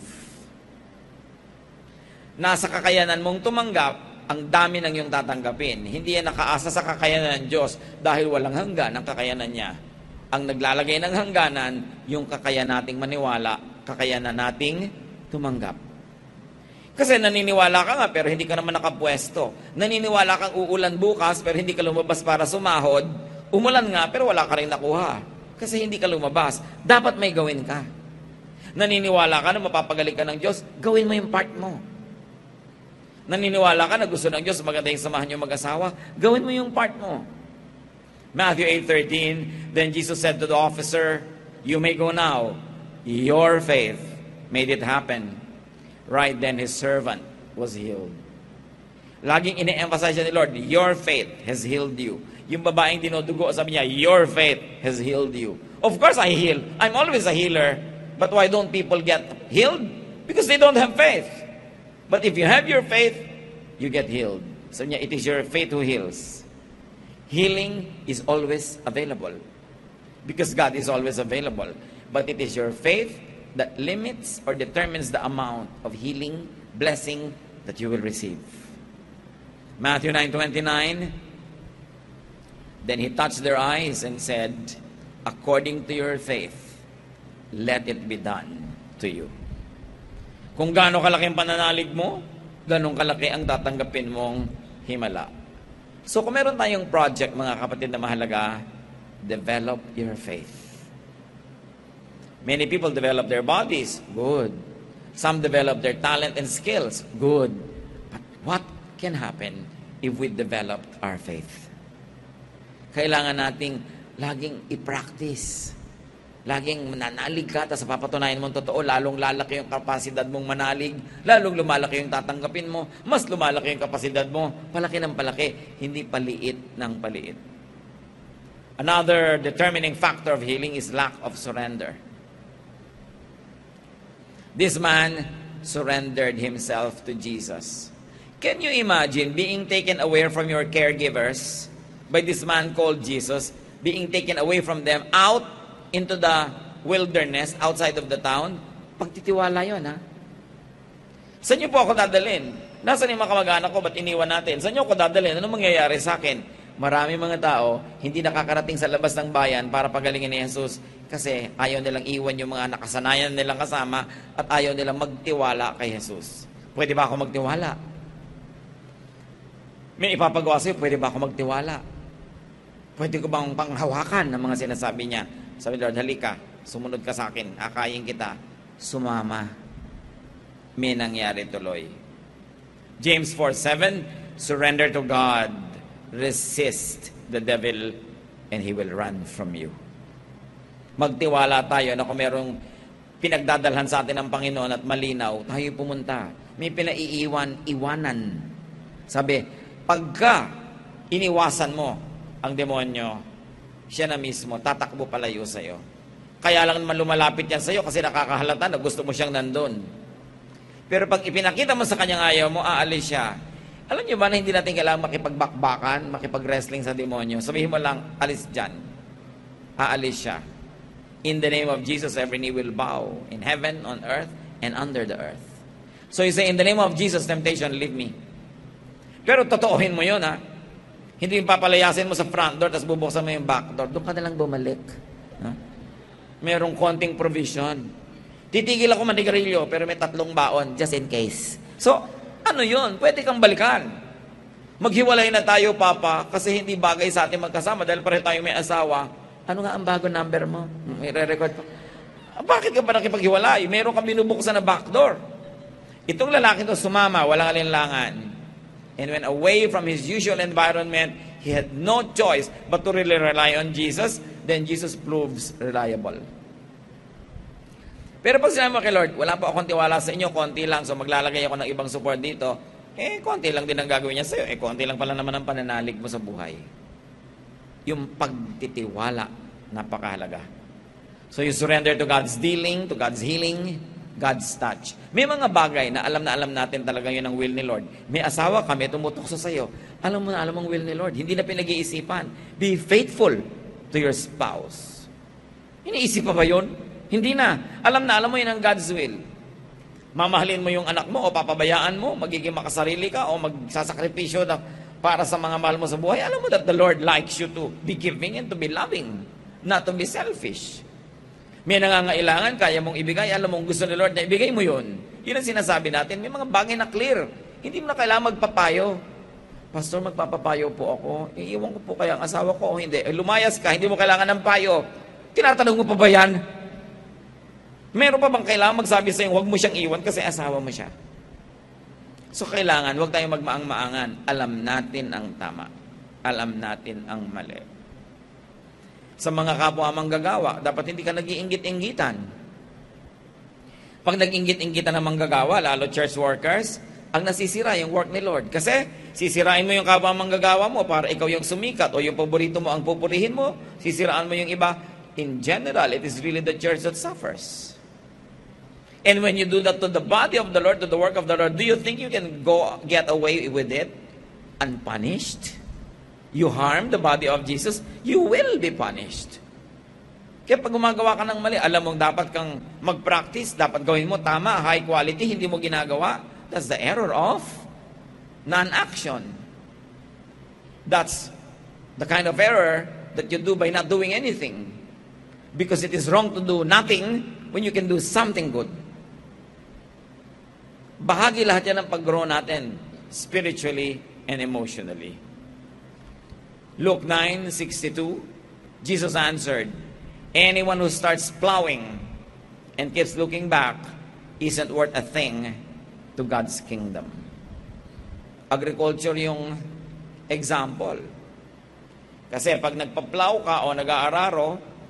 Nasa kakayanan mong tumanggap, ang dami ng iyong tatanggapin. Hindi yan nakaasa sa kakayanan ng Diyos dahil walang hanggan ang kakayanan niya. Ang naglalagay ng hangganan, yung kakayanan nating maniwala, kakayanan nating tumanggap. Kasi naniniwala ka nga pero hindi ka naman nakapwesto. Naniniwala kang uulan bukas pero hindi ka lumabas para sumahod. Umulan nga pero wala ka rin nakuha. Kasi hindi ka lumabas. Dapat may gawin ka. Naniniwala ka na mapapagaling ka ng Diyos, gawin mo yung part mo. Naniniwala ka na gusto ng Diyos maganda yung samahan yung mag-asawa, gawin mo yung part mo. Matthew eight thirteen, then Jesus said to the officer, you may go now. Your faith made it happen. Right then his servant was healed. Laging ine-emphasize ni Lord, your faith has healed you. Yung babaeng dinudugo, sabi niya, your faith has healed you. Of course I heal. I'm always a healer. But why don't people get healed? Because they don't have faith. But if you have your faith, you get healed. So niya, it is your faith who heals. Healing is always available. Because God is always available. But it is your faith that limits or determines the amount of healing, blessing that you will receive. Matthew nine twenty-nine, then he touched their eyes and said, according to your faith, let it be done to you. Kung gaano kalaki ang pananalig mo, ganong kalaki ang tatanggapin mong himala. So kung meron tayong project, mga kapatid na mahalaga, develop your faith. Many people develop their bodies. Good. Some develop their talent and skills. Good. But what can happen if we develop our faith? Kailangan nating laging i-practice. laging mananalig ka, tapos papatunayan mong totoo, lalong lalaki yung kapasidad mong manalig, lalong lumalaki yung tatanggapin mo, mas lumalaki yung kapasidad mo, palaki ng palaki, hindi paliit ng paliit. Another determining factor of healing is lack of surrender. This man surrendered himself to Jesus. Can you imagine being taken away from your caregivers by this man called Jesus, being taken away from them out into the wilderness outside of the town? Pagtitiwala yun, ha? Saan niyo po ako dadalhin? Nasaan yung mga kamag-anak ko? Ba't iniwan natin? Saan niyo ako dadalhin? Ano mangyayari sa akin? Marami mga tao hindi nakakarating sa labas ng bayan para pagalingin ni Jesus kasi ayaw nilang iwan yung mga nakasanayan nilang kasama at ayaw nilang magtiwala kay Jesus. Pwede ba ako magtiwala? May ipapagawa sa'yo, pwede ba ako magtiwala? Pwede ko bang panghawakan ng mga sinasabi niya? Sabi ni Lord, halika, sumunod ka sa akin, akayin kita, sumama. May nangyari tuloy. James four seven, surrender to God, resist the devil, and he will run from you. Magtiwala tayo na kung merong pinagdadalhan sa atin ng Panginoon at malinaw, tayo pumunta. May pinaiiwan, iwanan. Sabi, pagka iniwasan mo ang demonyo, siya na mismo, tatakbo palayo sa'yo. Kaya lang naman lumalapit yan sa'yo kasi nakakahalata na gusto mo siyang nandun. Pero pag ipinakita mo sa kanyang ayaw mo, aalis siya. Alam niyo ba na hindi natin kailangan makipagbakbakan, makipag-wrestling sa demonyo? Sabihin mo lang, alis dyan. Aalis siya. In the name of Jesus, every knee will bow in heaven, on earth, and under the earth. So you say, in the name of Jesus, temptation, leave me. Pero totoohin mo yun, ha? Hindi yung papalayasin mo sa front door, tapos bubuksan mo yung back door. Doon ka nalang bumalik. Ha? Merong konting provision. Titigil ako manigarilyo, pero may tatlong baon, just in case. So, ano yun? Pwede kang balikan. Maghiwalay na tayo, Papa, kasi hindi bagay sa atin magkasama dahil pareho tayo may asawa. Ano nga ang bago number mo? May re-record pa. Bakit ka ba nakipaghiwalay? Meron kang binubuksan na back door. Itong lalaki to sumama, walang alinlangan. And when away from his usual environment, he had no choice but to really rely on Jesus, then Jesus proves reliable. Pero pag sinabi mo kay Lord, wala po akong tiwala sa inyo, konti lang, so maglalagay ako ng ibang support dito, eh, konti lang din ang gagawin niya sa'yo, eh, konti lang pala naman ang pananalig mo sa buhay. Yung pagtitiwala, napakahalaga. So you surrender to God's dealing, to God's healing, God's touch. May mga bagay na alam na alam natin talaga yun ang will ni Lord. May asawa ka, may tumutukso sa'yo. Alam mo na alam ang will ni Lord. Hindi na pinag-iisipan. Be faithful to your spouse. Iniisip pa ba yun? Hindi na. Alam na alam mo yun ang God's will. Mamahalin mo yung anak mo o papabayaan mo, magiging makasarili ka o magsasakripisyo na para sa mga mahal mo sa buhay. Alam mo that the Lord likes you to be giving and to be loving, not to be selfish. May nangangailangan, kaya mong ibigay, alam mong gusto ni Lord na ibigay mo yun. Yun ang sinasabi natin. May mga bagay na clear. Hindi mo na kailangan magpapayo. Pastor, magpapapayo po ako. Iiwan ko po kaya ang asawa ko o hindi. Eh, lumayas ka, hindi mo kailangan ng payo. Tinatanong mo pa ba yan? Meron pa bang kailangan magsabi sa'yo, huwag mo siyang iwan kasi asawa mo siya? So kailangan, huwag tayong magmaang-maangan. Alam natin ang tama. Alam natin ang mali. Sa mga kapwa manggagawa, dapat hindi ka nag-iinggit-inggitan. Pag nag-inggit-inggitan ng manggagawa, lalo church workers, ang nasisira yung work ni Lord. Kasi sisirain mo yung kapwa manggagawa mo para ikaw yung sumikat o yung paborito mo ang pupurihin mo, sisiraan mo yung iba. In general, it is really the church that suffers. And when you do that to the body of the Lord, to the work of the Lord, do you think you can go get away with it unpunished? You harm the body of Jesus, you will be punished. Kaya pag gumagawa ka ng mali, alam mong dapat kang mag-practice, dapat gawin mo tama, high quality, hindi mo ginagawa. That's the error of non-action. That's the kind of error that you do by not doing anything. Because it is wrong to do nothing when you can do something good. Bahagi lahat yan ng pag-grow natin, spiritually and emotionally. Luke nine sixty-two, Jesus answered, anyone who starts plowing and keeps looking back isn't worth a thing to God's kingdom. Agriculture yung example. Kasi pag nagpa-plow ka o nag-aararo,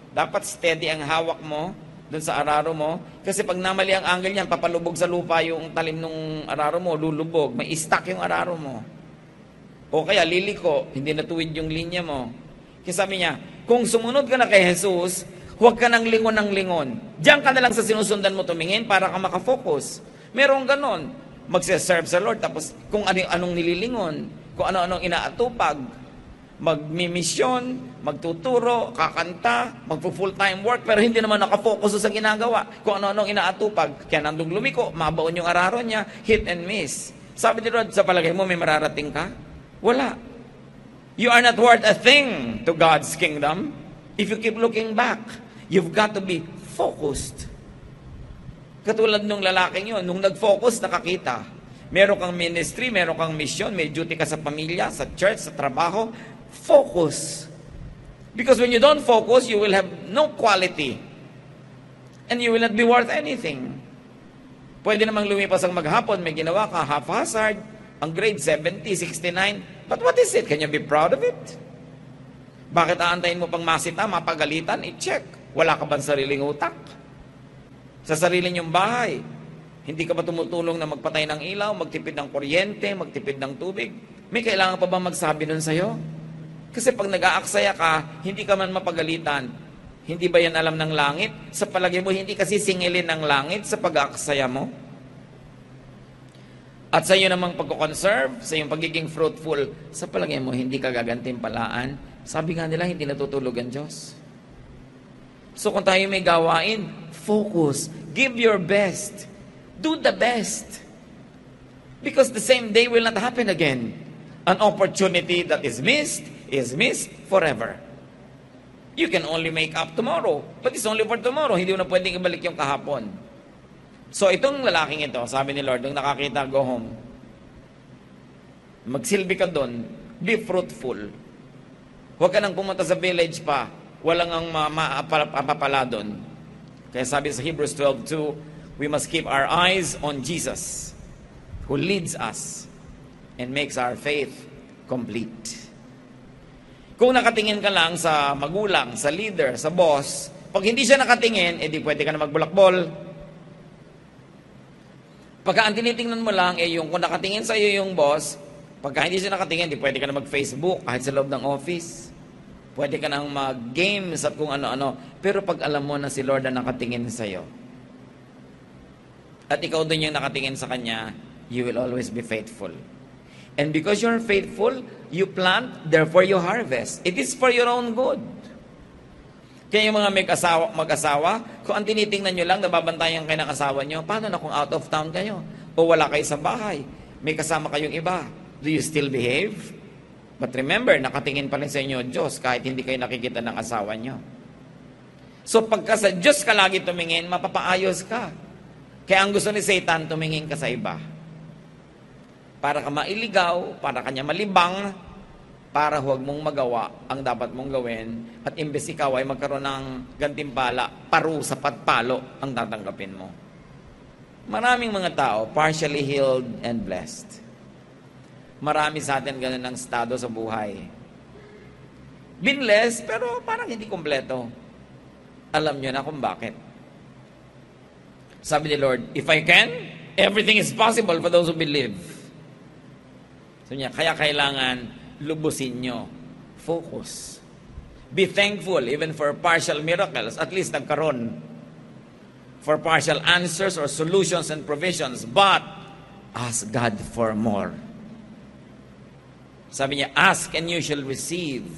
Dapat steady ang hawak mo doon sa araro mo. Kasi pag namali ang angle niyan, papalubog sa lupa yung talim ng araro mo, lulubog. May stuck yung araro mo. O kaya liliko, hindi natuwid yung linya mo. Kasi sabi niya, kung sumunod ka na kay Jesus, huwag ka nang lingon ng lingon. Diyan ka na lang sa sinusundan mo tumingin para ka makafocus. Merong ganon. Magsiserve sa Lord, tapos kung ano, anong nililingon, kung ano-anong inaatupag, magmimisyon, magtuturo, kakanta, magpo-full-time work, pero hindi naman nakafocus sa ginagawa. Kung ano-anong inaatupag, kaya nandung lumiko, mabaon yung araro niya, hit and miss. Sabi ni Lord, sa palagay mo, may mararating ka? Wala. You are not worth a thing to God's kingdom if you keep looking back. You've got to be focused. Katulad nung lalaking yun, nung nag-focus, nakakita. Meron kang ministry, meron kang mission, may duty ka sa pamilya, sa church, sa trabaho. Focus. Because when you don't focus, you will have no quality. And you will not be worth anything. Pwede namang lumipas ang maghapon, may ginawa ka, haphazard, ang grade seventy, sixty-nine. But what is it? Can you be proud of it? Bakit aantayin mo pang masita, mapagalitan? I-check. Wala ka bang sariling utak? Sa sarili niyong bahay, hindi ka ba tumutulong na magpatay ng ilaw, magtipid ng kuryente, magtipid ng tubig? May kailangan pa ba magsabi nun sa'yo? Kasi pag nag-aaksaya ka, hindi ka man mapagalitan. Hindi ba yan alam ng langit? Sa palagay mo, hindi kasi singilin ng langit sa pag-aaksaya mo? At sa iyo namang pagkukonserve, sa iyong pagiging fruitful, sa palagay mo, hindi ka gagantimpalaan. Sabi nga nila, hindi natutulog ang Diyos. So kung tayo may gawain, focus. Give your best. Do the best. Because the same day will not happen again. An opportunity that is missed, is missed forever. You can only make up tomorrow. But it's only for tomorrow. Hindi mo na pwedeng ibalik yung kahapon. So itong lalaking ito, sabi ni Lord, nung nakakita, go home. Magsilbi ka doon. Be fruitful. Huwag ka nang pumunta sa village pa. Walang ang mapapala doon. Kaya sabi sa Hebrews twelve two, we must keep our eyes on Jesus, who leads us and makes our faith complete. Kung nakatingin ka lang sa magulang, sa leader, sa boss, pag hindi siya nakatingin, edi pwede ka na magbulakbol. Pagka ang tinitingnan mo lang, eh yung kung nakatingin sa iyo yung boss, pagka hindi siya nakatingin, di pwede ka na mag-Facebook kahit sa loob ng office. Pwede ka nang mag-games at kung ano-ano. Pero pag alam mo na si Lord na nakatingin sa iyo, at ikaw din yung nakatingin sa Kanya, you will always be faithful. And because you're faithful, you plant, therefore you harvest. It is for your own good. Kaya yung mga mag-asawa, mag-asawa, kung ang tinitingnan nyo lang, nababantayan kayo ng asawa nyo, paano na kung out of town kayo? O wala kayo sa bahay, may kasama kayong iba. Do you still behave? But remember, nakatingin pa rin sa inyo Diyos kahit hindi kayo nakikita ng asawa nyo. So pagka sa Diyos ka lagi tumingin, mapapaayos ka. Kaya ang gusto ni Satan, tumingin ka sa iba. Para ka mailigaw, para kanya malibang, para huwag mong magawa ang dapat mong gawin, at imbes ikaw ay magkaroon ng gantimpala, parusa patpalo ang tatanggapin mo. Maraming mga tao, partially healed and blessed. Marami sa atin ganun ang estado sa buhay. Binless, pero parang hindi kompleto. Alam nyo na kung bakit. Sabi ni Lord, if I can, everything is possible for those who believe. So niya, kaya kailangan lubusin nyo. Focus. Be thankful even for partial miracles. At least nagkaroon. For partial answers or solutions and provisions. But, ask God for more. Sabi niya, ask and you shall receive.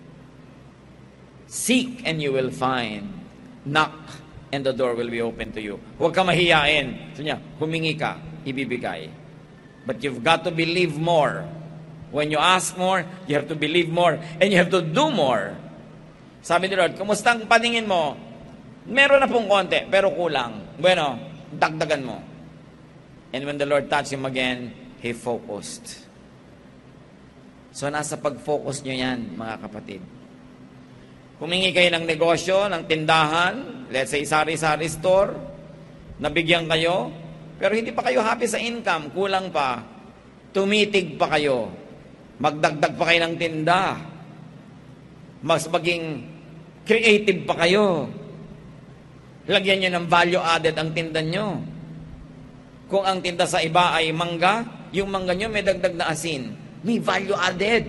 Seek and you will find. Knock and the door will be open to you. Huwag ka mahiyain. Sabi niya, humingi ka, ibibigay. But you've got to believe more. When you ask more, you have to believe more. And you have to do more. Sabi ni Lord, kumusta ang paningin mo? Meron na pong konti, pero kulang. Bueno, dagdagan mo. And when the Lord touched him again, he focused. So nasa pag-focus nyo yan, mga kapatid. Humingi kayo ng negosyo, ng tindahan, let's say sari-sari store, nabigyan kayo, pero hindi pa kayo happy sa income, kulang pa, tumitig pa kayo, magdagdag pa kayo ng tinda, mas maging Creative pa kayo. Lagyan nyo ng value added ang tinda nyo. Kung ang tinda sa iba ay mangga, yung mangga nyo may dagdag na asin. May value added.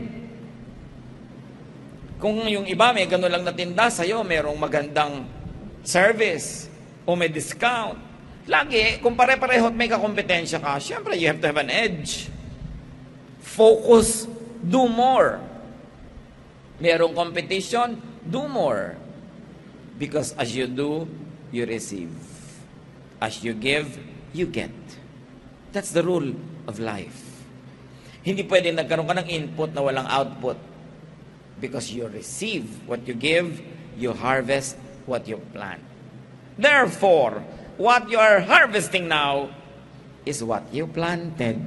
Kung yung iba may gano'n lang na tinda, sa'yo merong magandang service o may discount. Lagi, kung pare-pareho at may kakompetensya ka, syempre you have to have an edge. Focus, do more. Merong competition, do more. Because as you do, you receive. As you give, you get. That's the rule of life. Hindi pwede nagkaroon ka ng input na walang output. Because you receive what you give, you harvest what you plant. Therefore, what you are harvesting now is what you planted.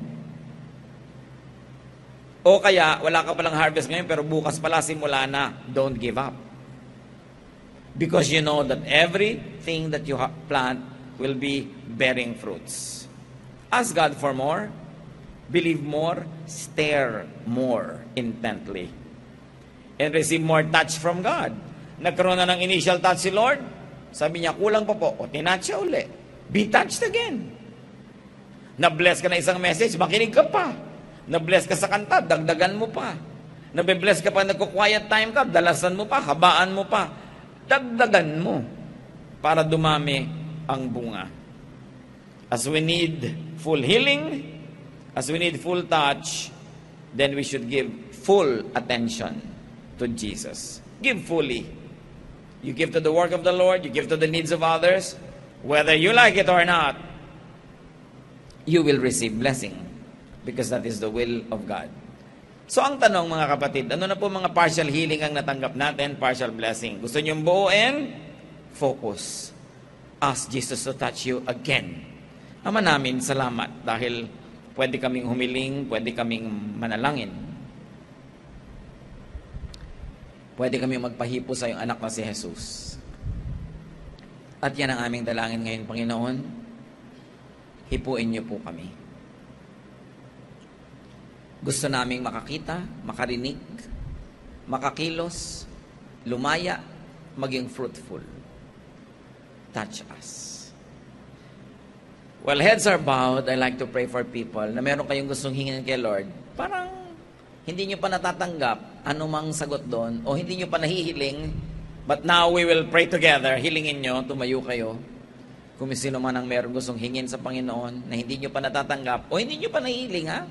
O kaya, wala ka palang harvest ngayon, pero bukas pala simula na, don't give up. Because you know that everything that you plant will be bearing fruits. Ask God for more, believe more, stare more intently, and receive more touch from God. Nagkaroon na ng initial touch si Lord, sabi niya, kulang pa po, o tinouch siya uli. Be touched again. Na-bless ka na isang message, makinig ka pa. Na-bless ka sa kanta, dagdagan mo pa. Na-bless ka pa, nagko-quiet time ka, dalasan mo pa, habaan mo pa. Dagdagan mo para dumami ang bunga. As we need full healing, as we need full touch, then we should give full attention to Jesus. Give fully. You give to the work of the Lord, you give to the needs of others, whether you like it or not, you will receive blessing because that is the will of God. So ang tanong mga kapatid, ano na po mga partial healing ang natanggap natin, partial blessing? Gusto niyong buuin? Focus. Ask Jesus to touch you again. Ama namin, salamat dahil pwede kaming humiling, pwede kaming manalangin. Pwede kaming magpahipo sa iyong anak na si Jesus. At yan ang aming dalangin ngayon, Panginoon. Hipuin niyo po kami. Gusto naming makakita, makarinig, makakilos, lumaya, maging fruitful. Touch us. While heads are bowed, I like to pray for people na meron kayong gustong hingin kay Lord. Parang hindi nyo pa natatanggap anumang sagot doon o hindi nyo pa nahihiling, but now we will pray together. Hilingin nyo, tumayo kayo. Kung sino man ang meron gustong hingin sa Panginoon na hindi nyo pa natatanggap o hindi nyo pa nahihiling, ha?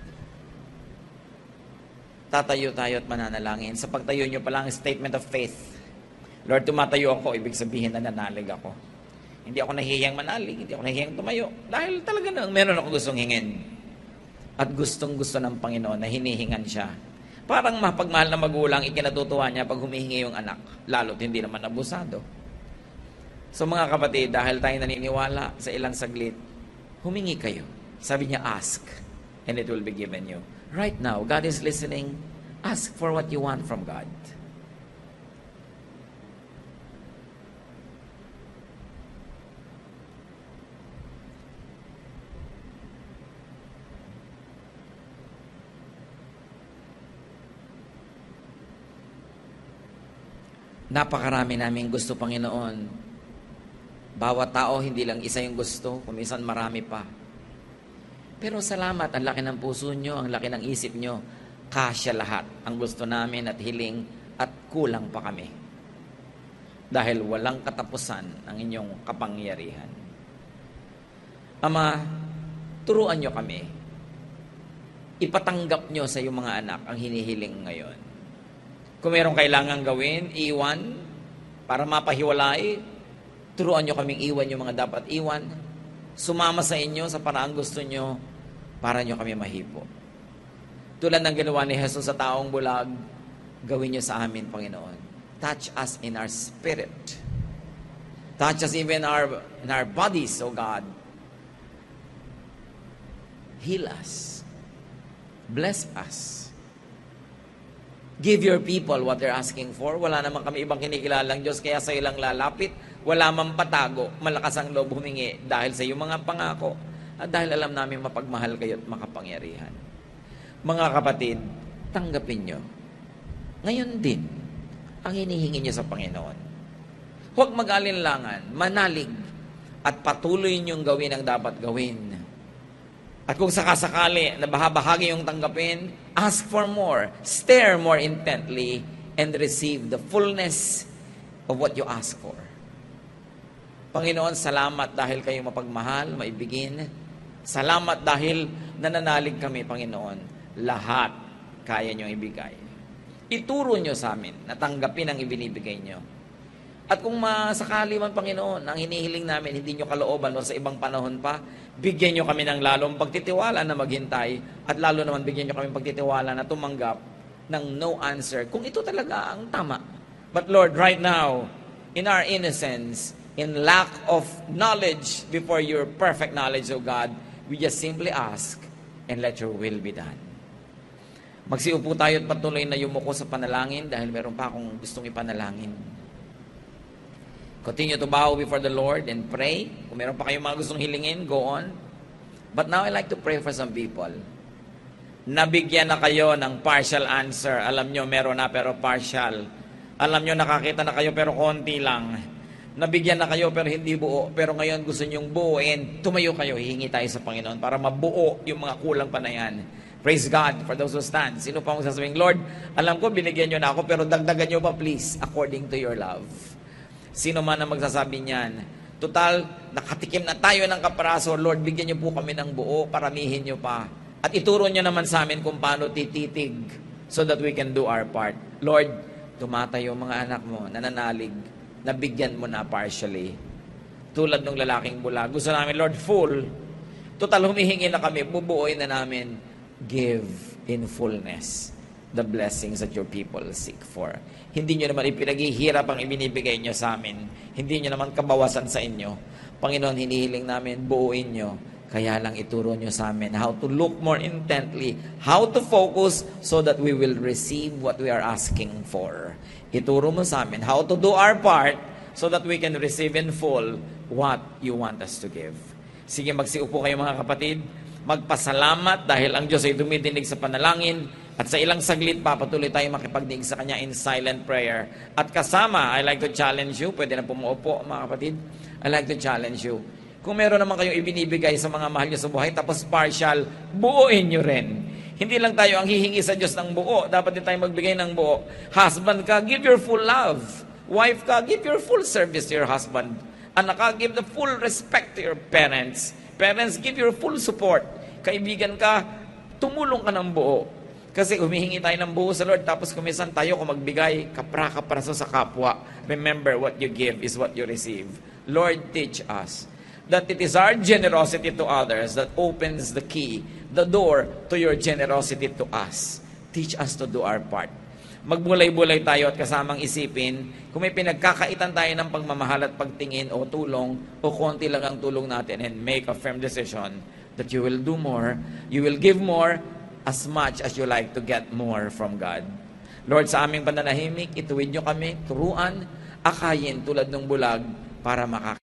Tatayo tayo at mananalangin. Sa pagtayo nyo pa lang, statement of faith. Lord, tumatayo ako, ibig sabihin na nanalig ako. Hindi ako nahihiyang manalig, hindi ako nahihiyang tumayo. Dahil talaga nang meron ako gustong hingin. At gustong gusto ng Panginoon na hinihingan siya. Parang mapagmahal na magulang, ikinatutuwa niya pag humihingi yung anak. Lalo't hindi naman abusado. So mga kapatid, dahil tayo naniniwala sa ilang saglit, humingi kayo. Sabi niya, ask, and it will be given you. Right now, God is listening. Ask for what you want from God. Napakarami namin gusto, Panginoon. Bawat tao, hindi lang isa yung gusto, kuminsan marami pa. Pero salamat, ang laki ng puso nyo, ang laki ng isip nyo. Kasya lahat ang gusto namin at hiling at kulang pa kami. Dahil walang katapusan ang inyong kapangyarihan. Ama, turuan nyo kami. Ipatanggap nyo sa iyong mga anak ang hinihiling ngayon. Kung mayroong kailangan gawin, iwan, para mapahiwalay, turuan nyo kaming iwan yung mga dapat iwan. Sumama sa inyo sa paraang gusto nyo para nyo kami mahipo. Tulad ng ginawa ni Jesus sa taong bulag, gawin nyo sa amin, Panginoon. Touch us in our spirit. Touch us even in our, in our bodies, O God. Heal us. Bless us. Give your people what they're asking for. Wala naman kami ibang kinikilalang Diyos, kaya sa ilang lalapit. Wala mang patago, malakas ang loob humingi dahil sa iyong mga pangako at dahil alam namin mapagmahal kayo at makapangyarihan. Mga kapatid, tanggapin nyo. Ngayon din, ang hinihingi nyo sa Panginoon. Huwag mag-alinlangan, manalig, at patuloy niyong gawin ang dapat gawin. At kung sakasakali na bahagi yung tanggapin, ask for more, stare more intently, and receive the fullness of what you ask for. Panginoon, salamat dahil kayo mapagmahal, maibigin. Salamat dahil nananalig kami, Panginoon. Lahat kaya niyong ibigay. Ituro niyo sa amin na tanggapin ang ibinibigay niyo. At kung masakali man, Panginoon, ang hinihiling namin, hindi niyo kalooban o sa ibang panahon pa, bigyan niyo kami ng lalong pagtitiwala na maghintay at lalo naman bigyan niyo kami ng pagtitiwala na tumanggap ng no answer kung ito talaga ang tama. But Lord, right now, in our innocence, in lack of knowledge before your perfect knowledge, O God, we just simply ask and let your will be done. Magsiupo tayo at patuloy na yumuko sa panalangin dahil meron pa akong gustong ipanalangin. Continue to bow before the Lord and pray. Kung meron pa kayong mga gustong hilingin, go on. But now I like to pray for some people. Nabigyan na kayo ng partial answer. Alam nyo, meron na pero partial. Alam nyo, nakakita na kayo pero konti lang. Nabigyan na kayo pero hindi buo. Pero ngayon gusto nyong buuin. Tumayo kayo, hihingi tayo sa Panginoon para mabuo yung mga kulang pa na yan. Praise God for those who stand. Sino pa ang sasabing, Lord, alam ko binigyan nyo na ako pero dagdagan nyo pa please according to your love. Sino man ang magsasabi niyan, total, nakatikim na tayo ng kaparaso, Lord, bigyan niyo po kami ng buo, paramihin niyo pa. At ituro niyo naman sa amin kung paano tititig so that we can do our part. Lord, tumatayo mga anak mo, nananalig, nabigyan mo na partially. Tulad ng lalaking bula. Gusto namin, Lord, full. Total, humihingi na kami, bubuoy na namin. Give in fullness the blessings that your people seek for. Hindi nyo naman ipinaghihirap ang ibinibigay nyo sa amin. Hindi nyo naman kabawasan sa inyo. Panginoon, hinihiling namin, buuin nyo. Kaya lang ituro nyo sa amin how to look more intently, how to focus so that we will receive what we are asking for. Ituro mo sa amin how to do our part so that we can receive in full what you want us to give. Sige, magsiupo kayo mga kapatid. Magpasalamat dahil ang Diyos ay dumidinig sa panalangin. At sa ilang saglit pa, patuloy tayo makipagdinig sa Kanya in silent prayer. At kasama, I like to challenge you, pwede na pumuupo mga kapatid, I like to challenge you. Kung meron naman kayong ibinibigay sa mga mahal nyo sa buhay, tapos partial, buuin nyo rin. Hindi lang tayo ang hihingi sa Diyos ng buo, dapat din tayo magbigay ng buo. Husband ka, give your full love. Wife ka, give your full service to your husband. Anak ka, give the full respect to your parents. Parents, give your full support. Kaibigan ka, tumulong ka ng buo. Kasi humihingi tayo ng buo sa Lord, tapos kumisan tayo kung magbigay, kapra-kapraso sa kapwa. Remember, what you give is what you receive. Lord, teach us that it is our generosity to others that opens the key, the door to your generosity to us. Teach us to do our part. Magbulay-bulay tayo at kasamang isipin, kung may pinagkakaitan tayo ng pagmamahal at pagtingin o tulong, o konti lang ang tulong natin, and make a firm decision that you will do more, you will give more, as much as you like to get more from God. Lord, sa aming pananahimik, ituwid nyo kami, turuan, akayin tulad ng bulag para makakita.